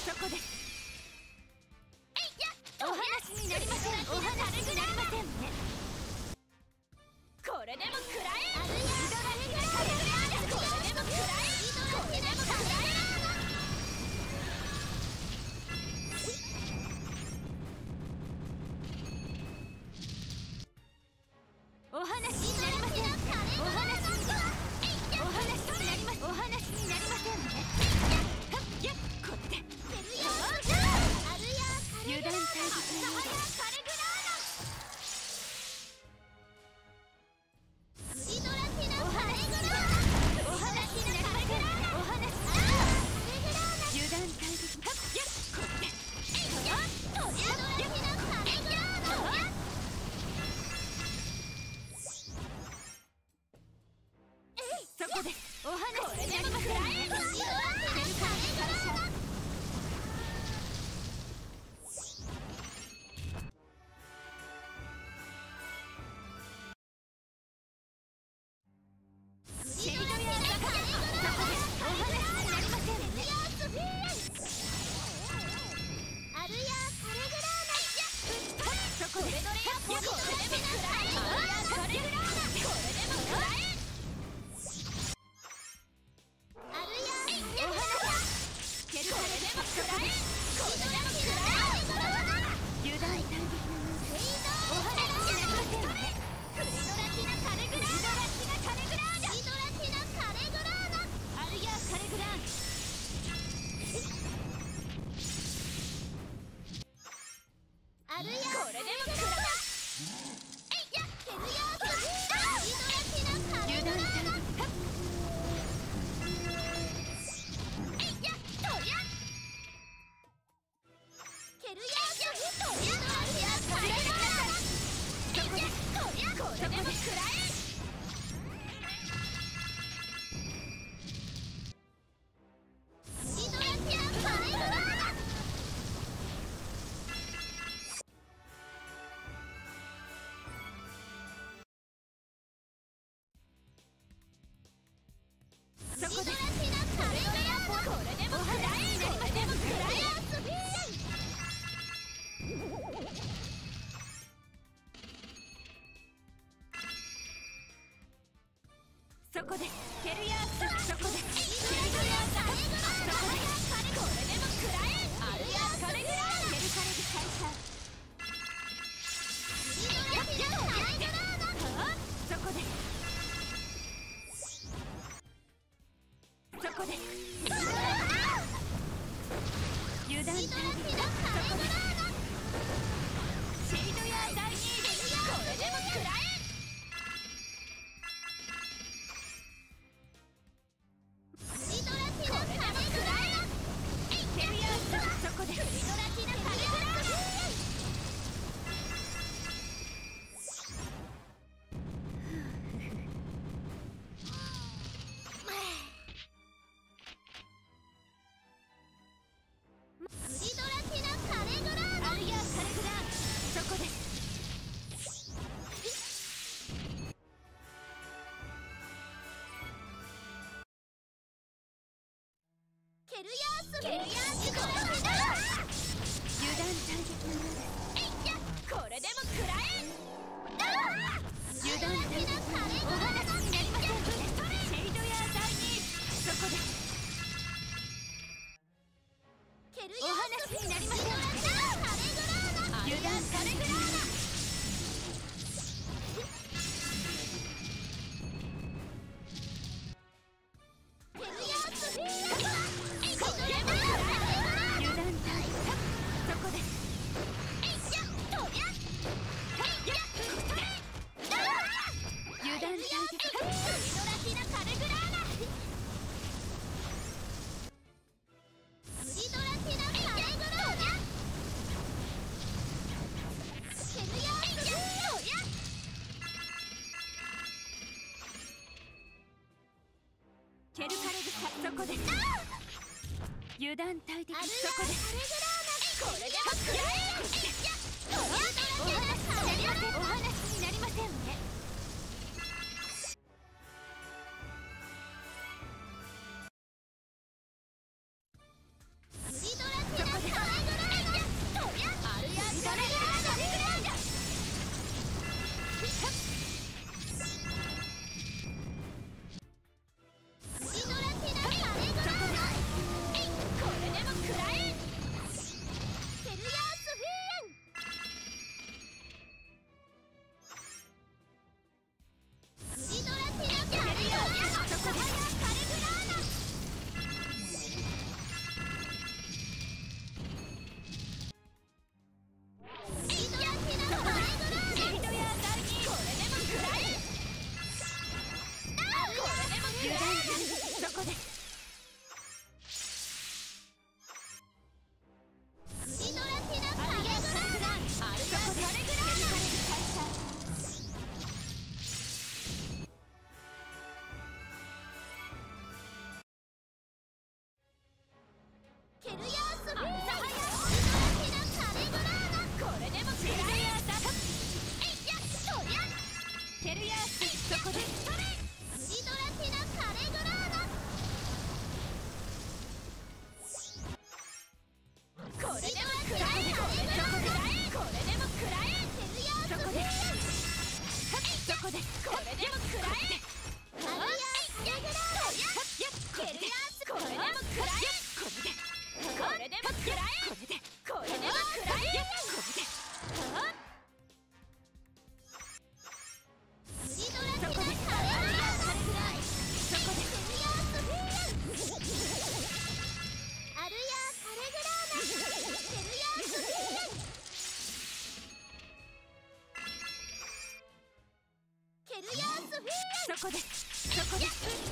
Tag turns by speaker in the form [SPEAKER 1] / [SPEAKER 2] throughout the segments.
[SPEAKER 1] そこです。お話になりません。お話になりませんね。これでも食らえ。これでも食らえ。これでも食らえ。お話になりません。お話になりません。お話になりませんね。これで油断大敵のようです。そこです。ケルヤース。そこです。ケルヤース。そこです。これでも食らえ。アルヤーカレグラー。ケルカレグ開催。そこです。そこです。油断大敵。そこです。シードヤー第2位です。これでも食らえ。ケルヤース。油断大敵のようです。これでも食らえ。油断大敵。お話になりません。シェイドヤー第2位。そこです。お話になりません。油断大敵。ケルカレグそこです。油断大敵。そこです。これでも食らえ。お話になりませんね。そルヤースフィールドラキナカレグラーナこれでも食らええいやとりゃケルヤースそこでそれグリドラキナカレグラーナこれでも食らえこれでも食らえこれでも食らえケルヤースフィールドそこでこれでも食らえケルヤースこれでも食らえこれでも食らえこれでも食らえグリドラキナカレグラーそこでケルヤースフィールアルヤーカレグラーナケルヤースフィールケルヤースフィールそこでそこでそこで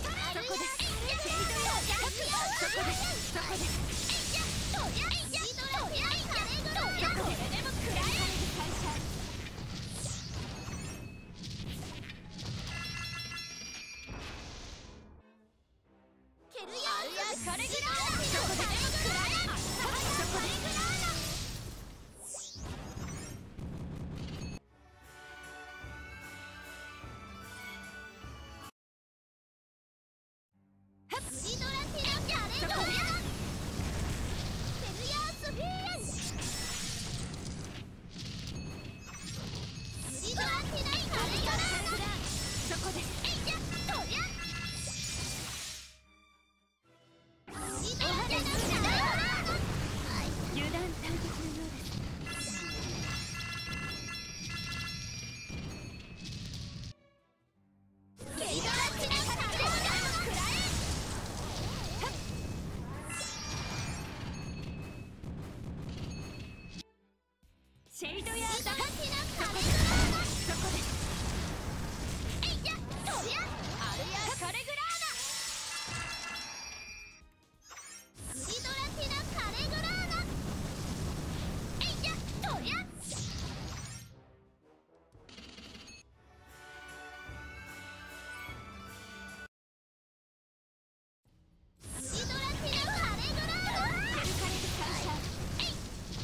[SPEAKER 1] シェイドヤーダーキナカレグラーナそこでえいやとりゃアルヤーカレグラーナグリドラキナカレグラーナえいやとりゃグリドラキナカレグラーナケルカレグ感謝えい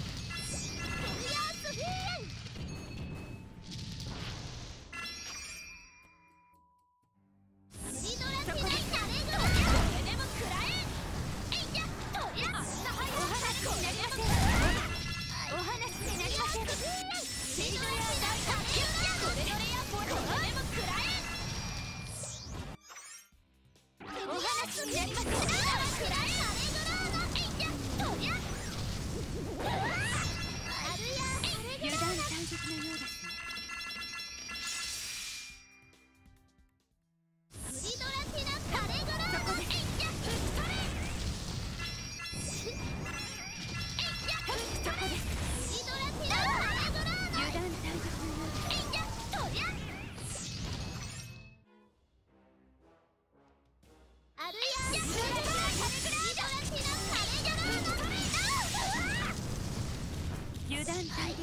[SPEAKER 1] 油断大敵のようですね。グリドラキナカレグラーナそこでえいやそれえいやそこでグリドラキナカレグラーナ油断大敵のようですえいやとりゃアルヤーグリドラキナカレグラーナ油断大敵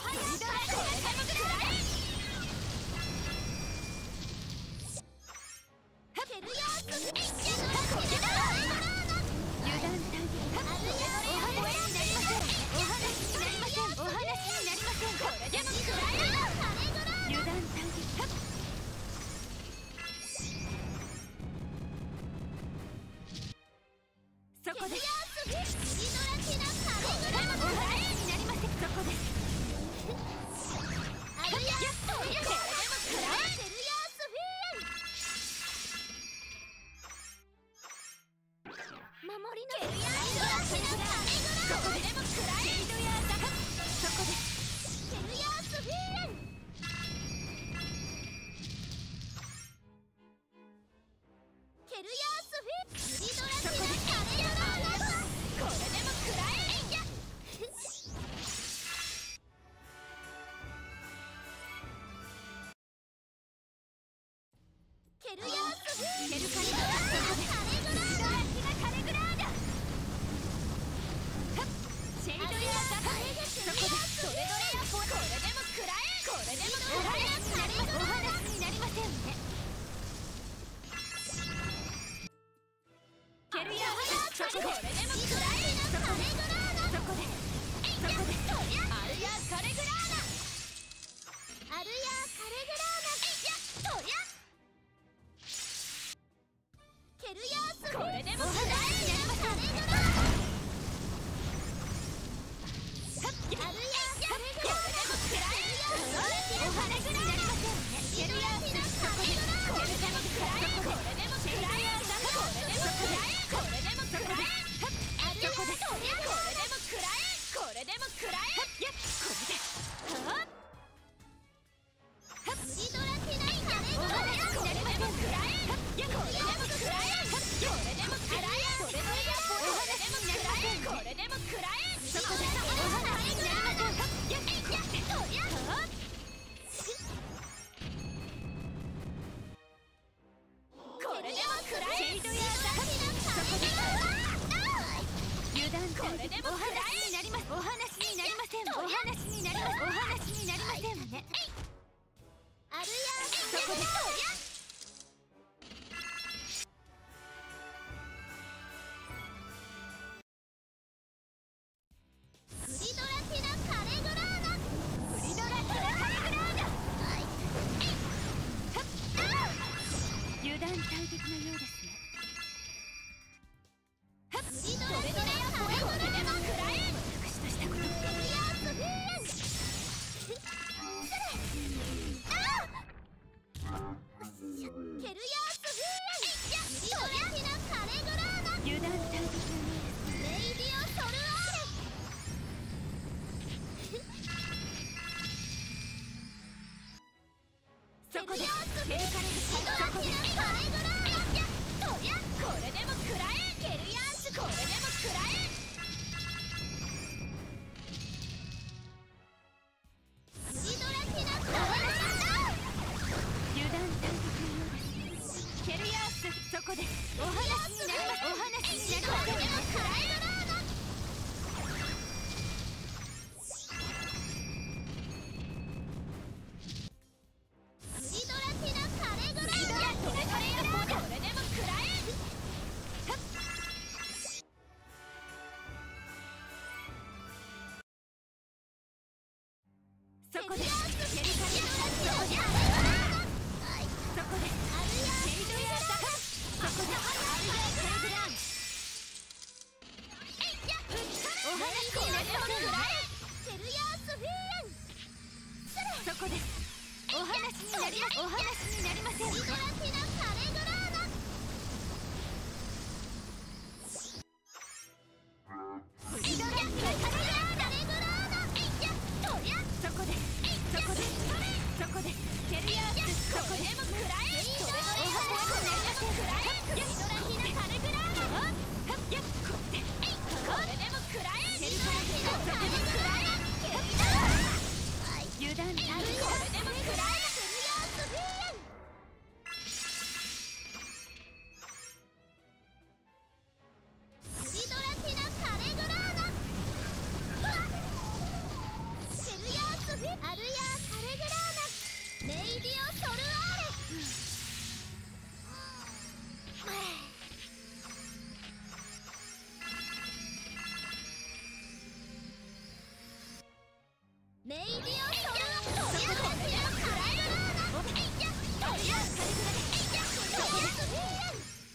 [SPEAKER 2] こケルヤースフィーン、トリャヒナカレグラーナ、
[SPEAKER 1] 油断大敵
[SPEAKER 2] レイディオソルアーレ。
[SPEAKER 1] そこで
[SPEAKER 2] ケルヤースフィーン、
[SPEAKER 1] ケルカレ
[SPEAKER 2] トラヒナカレグラーナ、トリャ、これでも食らえ。ケルヤース、これでも食らえ。リドラヒナカレグラーナ、
[SPEAKER 1] 油断大敵のようです。ケルヤース、そこでお話になります。お話になりません。
[SPEAKER 2] これでも食らえるな。リドラヒナカレグラーナ、これでも食らえ。
[SPEAKER 1] そこでケルカレグラーナ、そこでケイドヤーサ、そこでアルヤーカレグラーナ、お話になりません。
[SPEAKER 2] ケルヤースフィーン、
[SPEAKER 1] そこでお話になります。お話になりません。
[SPEAKER 2] リドラヒナカレグラーナ、リドラヒナカレグラーナ、トリャ、
[SPEAKER 1] そこでそこでケルヤース、そこでも食らえ。お話になりません。
[SPEAKER 2] リドラヒナカレグラーナ、これでも食らえ。
[SPEAKER 1] ケルカレグラーナ、
[SPEAKER 2] これでも食らえ。
[SPEAKER 1] 油断大敵。
[SPEAKER 2] これでも食らえ。ケルヤースフィーン、リドラヒナカレグラーナ、ケルヤースフィーン、アルヤーカレグラーナ、レイディオソルアーレ。レイディオソルアーレ、トリャヒナカレグラーナ、トリャカレグラーナ、トリャスフィーン、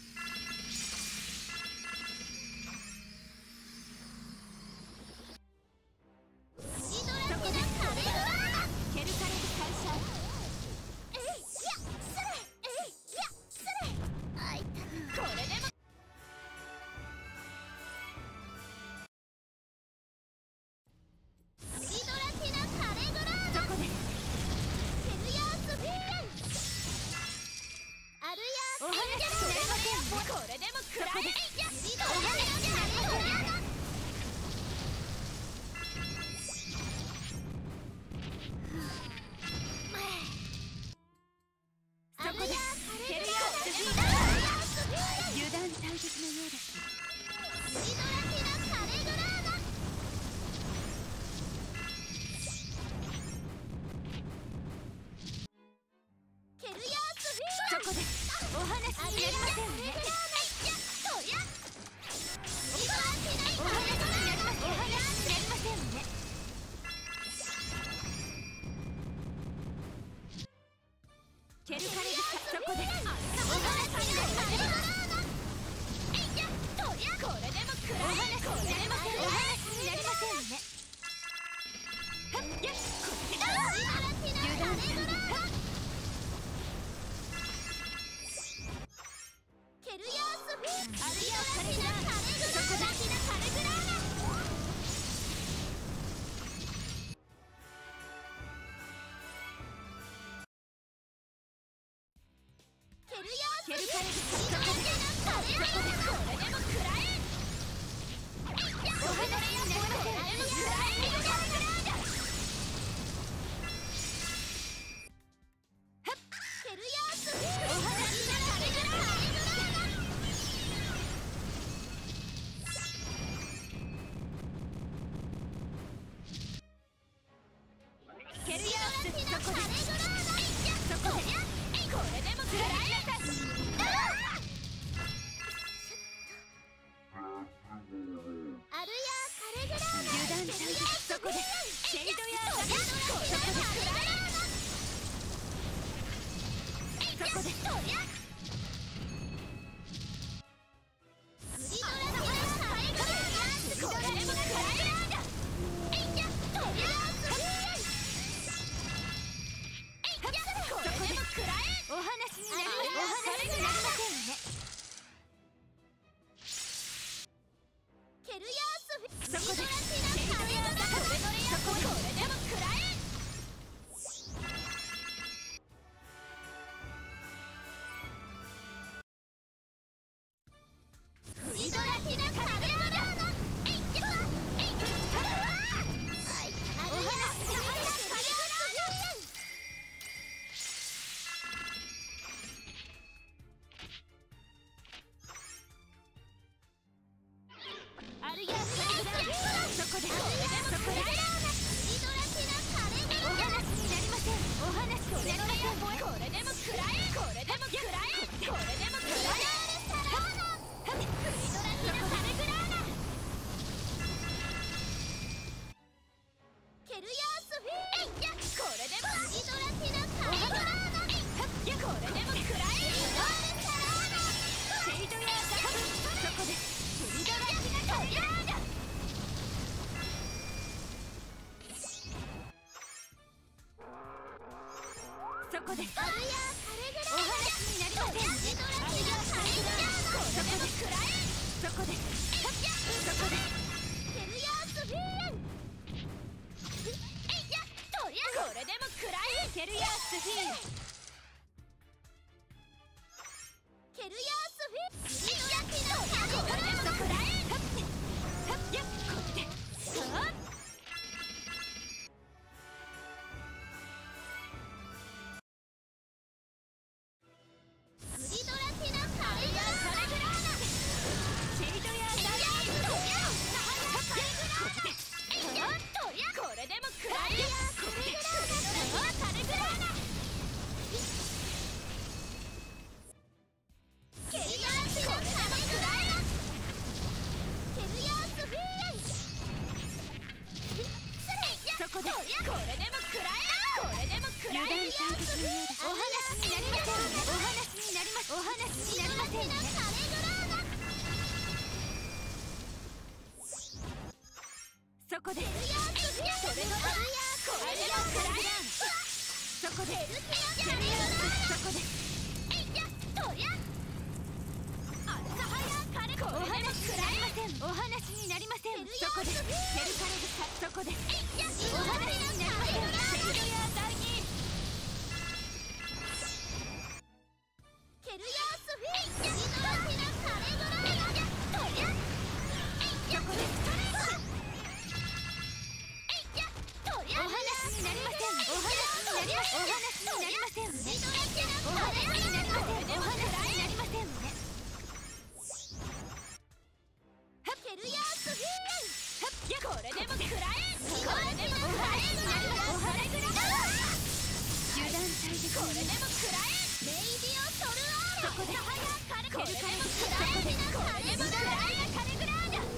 [SPEAKER 2] リドラヒナカレグラーナ、
[SPEAKER 1] ケルカレグ開始。
[SPEAKER 2] えいやそれ、えいやそれ、あいた、これでもリドラヒナカレグラーナ、
[SPEAKER 1] そこで
[SPEAKER 2] ケルヤースフィーン、アルヤー
[SPEAKER 1] お話になりません。
[SPEAKER 2] これでも食らえ。リドラ
[SPEAKER 1] お話になりません。そこでケルヤース、油断大敵のようです。
[SPEAKER 2] リドラヒナカレグラーナ、ケルヤースフィーン、
[SPEAKER 1] そこでお話になりませんね。
[SPEAKER 2] トリャ、リドラヒナ
[SPEAKER 1] お
[SPEAKER 2] カレグラーナ、
[SPEAKER 1] 話になりませんね。ケルカレグ、そこでお話になりません。
[SPEAKER 2] トリャ、これでも食らえ。
[SPEAKER 1] お話になりません。お話になりませんね。はっやっ、
[SPEAKER 2] リドラヒナカレグラーナ、ケルヤースフィーン、
[SPEAKER 1] アルヤーカレグラーナ、
[SPEAKER 2] そこだヒナカレグラーナ、ケルヤースフィーン、
[SPEAKER 1] ケルカレグ、
[SPEAKER 2] リドラヒナカレグラーナ、これでも食らえ。
[SPEAKER 1] お話になりません。
[SPEAKER 2] アルヤーカレグラーナ、ケルヤースフィーン、
[SPEAKER 1] お話になりません。ケルヤース、そこでそこで
[SPEAKER 2] これでも食らえ。アルヤーカレグラーナ、
[SPEAKER 1] 油断大敵、そこでケイドヤーサ、
[SPEAKER 2] これでも食らえ。
[SPEAKER 1] そこで
[SPEAKER 2] トリャ、リドラヒナカレグラーナ、これでも食らえ。トリャースフィーン、これでも食らえ。
[SPEAKER 1] おこで
[SPEAKER 2] アルヤカレグラ
[SPEAKER 1] お話になりません。
[SPEAKER 2] メドラキアカレグラーナこれでも食らえ
[SPEAKER 1] そこでそこで
[SPEAKER 2] テルヤースフィーンえいやとりゃこれでも食らえ
[SPEAKER 1] ケルヤースフィーン
[SPEAKER 2] ケルヤースフィーングリドラキのカレグラーナ食らえ
[SPEAKER 1] はっやっこってはっ
[SPEAKER 2] グリドラキのカレグラーナ
[SPEAKER 1] シェリドヤーダイ
[SPEAKER 2] とりゃカレグラーナえいやとりゃこれでも食らえカレグラーナカレグラーナケルヤースのカレグラーナケルヤースフィーン
[SPEAKER 1] そこで
[SPEAKER 2] これでも食らえこれでも食らえ
[SPEAKER 1] 油断大敵のようだお話になりませんねお話になりますお話になりませんね
[SPEAKER 2] カレグラーナ
[SPEAKER 1] そこで
[SPEAKER 2] ケルヤースフィーンそれのアルヤこれでも食らえ
[SPEAKER 1] そこで
[SPEAKER 2] ケルキアカレグラーナ
[SPEAKER 1] そこで
[SPEAKER 2] えいやとりゃアルカハヤカレこ
[SPEAKER 1] お
[SPEAKER 2] れでも
[SPEAKER 1] 話に
[SPEAKER 2] 食らえ
[SPEAKER 1] なりませんお話になりませんそこでケルカレグサそこで
[SPEAKER 2] えいや
[SPEAKER 1] お話になりませんシェリドヤーダイニ
[SPEAKER 2] ケルヤースフィーンギドラキのカレグラーナとりゃえいや
[SPEAKER 1] そこで
[SPEAKER 2] えいやとりゃ
[SPEAKER 1] お話になりませんお話になりませんお話になりませんね
[SPEAKER 2] ギドラキの
[SPEAKER 1] お
[SPEAKER 2] カレ
[SPEAKER 1] 話になりません
[SPEAKER 2] グラーナ
[SPEAKER 1] お話になりませんね
[SPEAKER 2] ケルヤースフィーン
[SPEAKER 1] これでも
[SPEAKER 2] 食らえ
[SPEAKER 1] これでも
[SPEAKER 2] 食らえ
[SPEAKER 1] お話になります油断大敵
[SPEAKER 2] これでも食らえメイディオソルアーラ
[SPEAKER 1] そこで
[SPEAKER 2] これでも食らえこれでも食らえカレグラーナ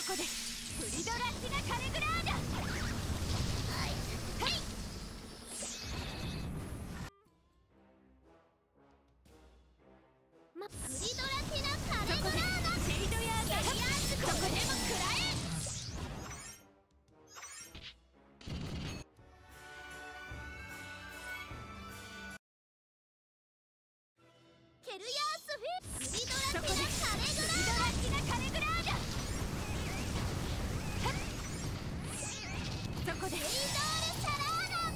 [SPEAKER 1] こでプリドラティナ・カレグラーダ。はいはい。
[SPEAKER 2] プリドラティナ・カレグラーダ。
[SPEAKER 1] シェイドヤーガリアース。ここでも食らえ。
[SPEAKER 2] ケルヤースフィプリドラティナ・カレグラーダ。
[SPEAKER 1] プリドラティナ・カレグラーダ。そこで
[SPEAKER 2] エイドール・シャラーダ。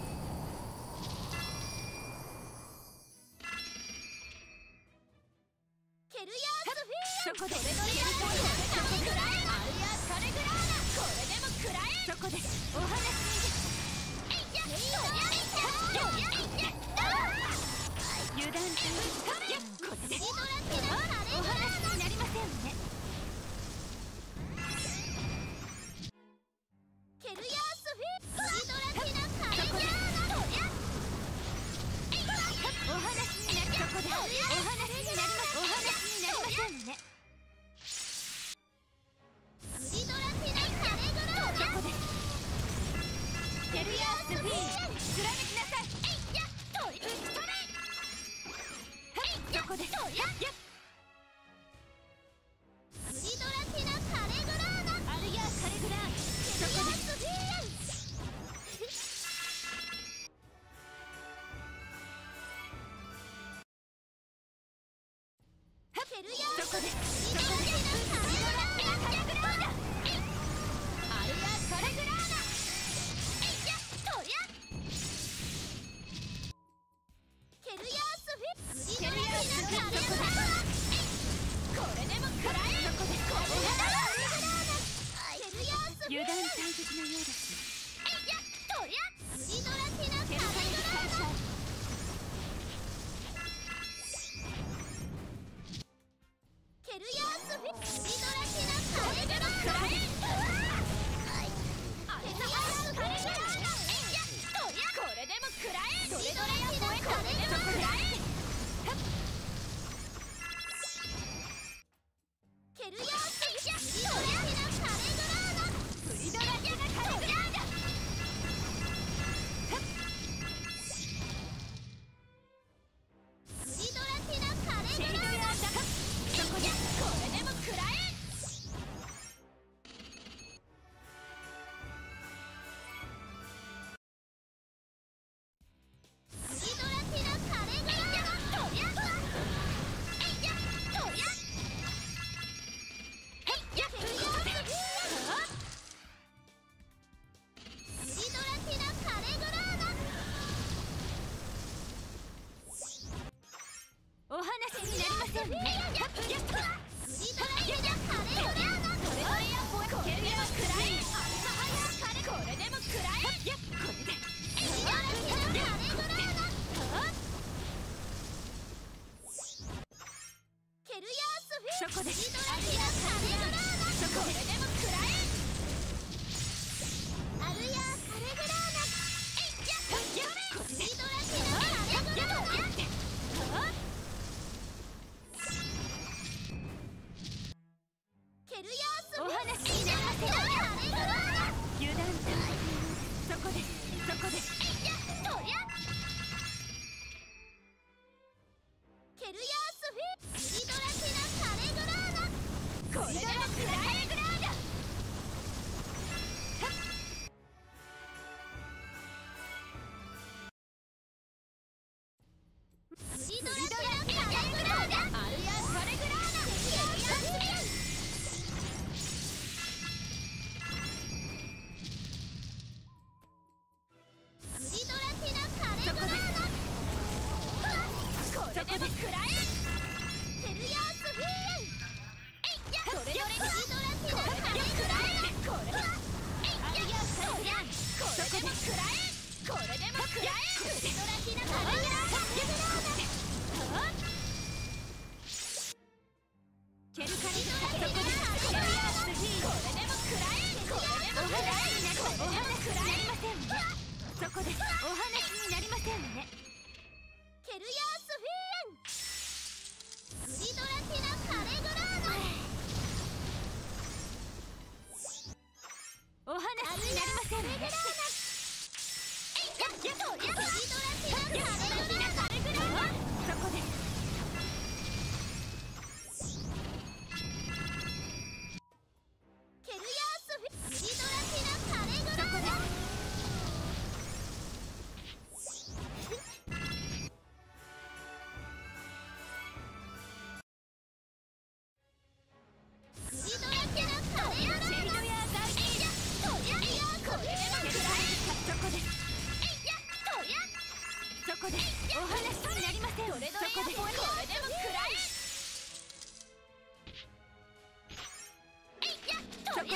[SPEAKER 2] ケルヤースフィーン。
[SPEAKER 1] そこで
[SPEAKER 2] トレドリアーカレグラーダ。アルヤーカレグラーダ。これでも食らえ。
[SPEAKER 1] そこでお話に。油断大敵。これでお話になりませんね。
[SPEAKER 2] ケルヤースフィプリドラティナ・カレグラーダ。
[SPEAKER 1] お話になりそこでお話になりますお話になりませんね。
[SPEAKER 2] プリドラティナ・カレグラーダ。
[SPEAKER 1] そこでケルヤースフィーン貫きなさい。
[SPEAKER 2] トリプストレイ。
[SPEAKER 1] そこで
[SPEAKER 2] プリドラティナ・カレグラーダ。
[SPEAKER 1] アルヤーカレグラー
[SPEAKER 2] ケルヤースフィーン。ケルヤース
[SPEAKER 1] そこで
[SPEAKER 2] プリドラティナ・カレグラーダ。
[SPEAKER 1] アルヤーカレグラーダ。
[SPEAKER 2] ケルヤースフィプリ
[SPEAKER 1] ケルヤー
[SPEAKER 2] ドラティナ・
[SPEAKER 1] スフィーン
[SPEAKER 2] カレグラーダ。
[SPEAKER 1] これでも食らえ。そこでお話
[SPEAKER 2] ケルヤースフィ
[SPEAKER 1] 油断大敵のようですね。
[SPEAKER 2] プリドラティナ・カレグ
[SPEAKER 1] ケルカリ
[SPEAKER 2] ラーダ。ケルヤースフィプリドラティナ・カレグラーダ。ケルヤースカレグラーダ。
[SPEAKER 1] これでも食らえ。
[SPEAKER 2] プリドラティナ・カレグラーダ。ケルヤースフィプリドラティナ・カレグラーダ。
[SPEAKER 1] プリドラティナ・カレグラーダ。
[SPEAKER 2] プリドラティナ・カレ
[SPEAKER 1] シェイド
[SPEAKER 2] グラーダ。
[SPEAKER 1] ヤーガそこでこれでも食らえ。
[SPEAKER 2] プリドラティナ・カレグラーダ。ケルヤースフィーン。プリドラティナ・カレグラーダ。
[SPEAKER 1] お話になりませんね。
[SPEAKER 2] プリドラティナ・カレグラーダ。ケルヤース
[SPEAKER 1] ケルヤー食らえ。これでも食らえ。これで
[SPEAKER 2] プリドラティナ・カレグラーダ。ケルヤースフィーン。
[SPEAKER 1] そこで
[SPEAKER 2] プリドラティナ・カレグラーダ。
[SPEAKER 1] これでも食らえ。
[SPEAKER 2] アルヤーカレグラーダ。
[SPEAKER 1] これで
[SPEAKER 2] プリドラティナ・カレグラーダ。ケルヤースフィーン。
[SPEAKER 1] お話になりません。
[SPEAKER 2] カレグラーダ。
[SPEAKER 1] 油断大敵。そこで
[SPEAKER 2] ケルヤースフィーン。プリドラティナ・カレグラーダ。
[SPEAKER 1] これでも食らえ。
[SPEAKER 2] プリドラティナ・カレグラーダ。
[SPEAKER 1] アルヤーカレグラーダ。
[SPEAKER 2] ケルヤースフィーン。プリドラティナ・カレグラーダ。
[SPEAKER 1] これでも食らえ。
[SPEAKER 2] ケルヤースフィーン。
[SPEAKER 1] どれどれ
[SPEAKER 2] プリドラティナ・カレグラーダ。
[SPEAKER 1] これアルヤーカレグラーダ。これでも食らえ。これでも食らえ。
[SPEAKER 2] プリドラティナ・カレグラーダ。
[SPEAKER 1] ケルカリそこでケルヤースフィーン。これでも食らえ。これでも食らえ。お話になりませんね。そこでお話になりませんね。
[SPEAKER 2] ケルヤースフィーン。プリドラティナ・カレグラーダ。
[SPEAKER 1] こでお話になりません。そこでこれでも食らえ。そこで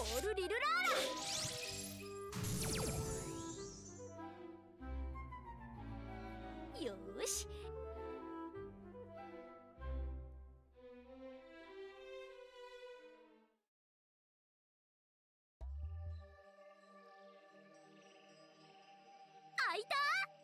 [SPEAKER 2] ールリルラーラ。よーし。開いた。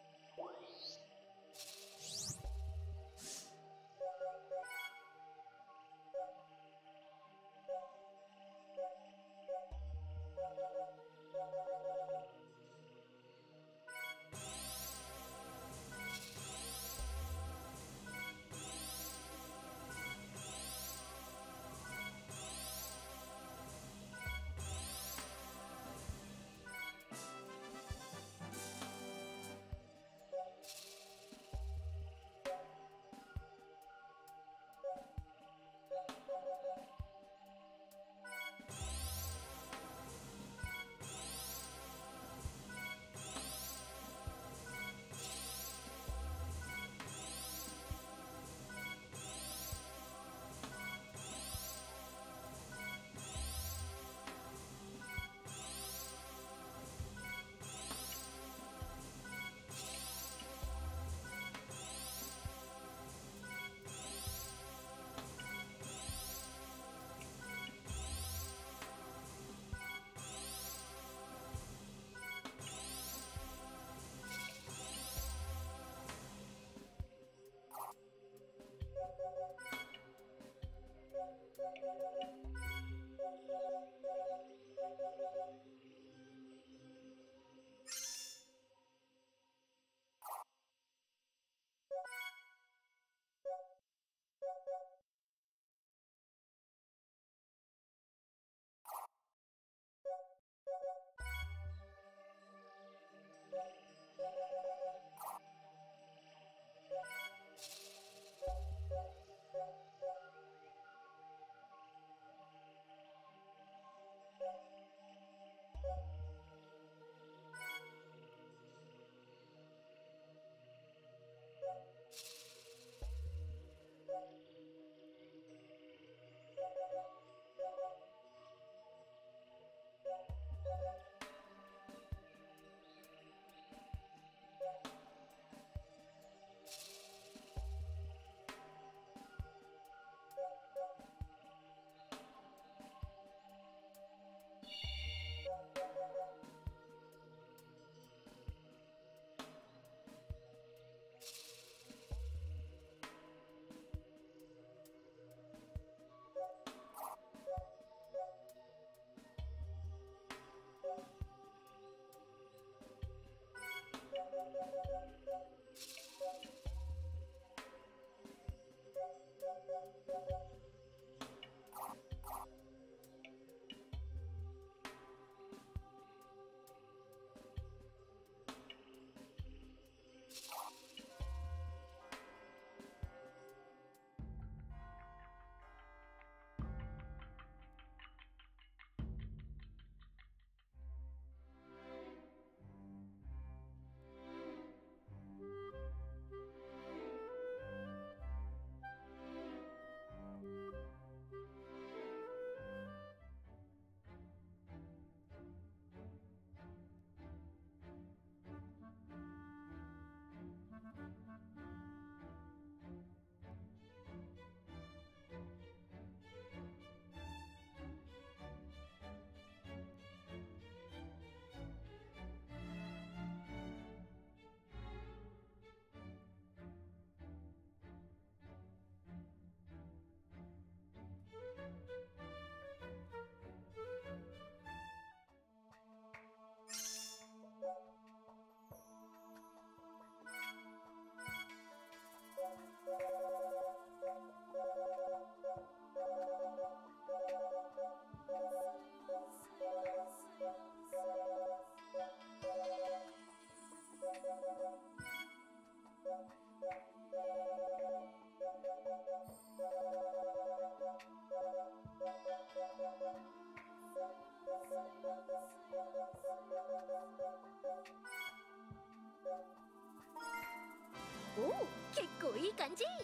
[SPEAKER 2] おお、結構いい感じ。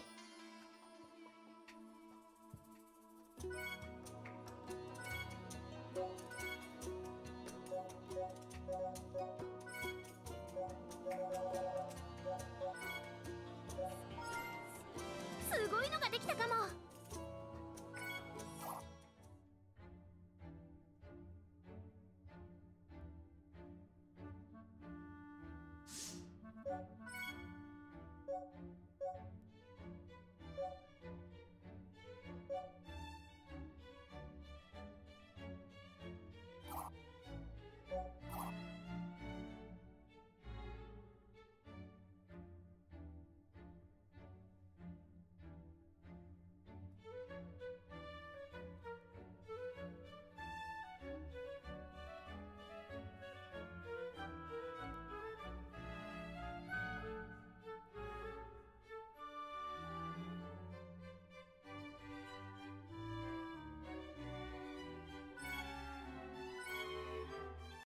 [SPEAKER 2] ごいのができたかも。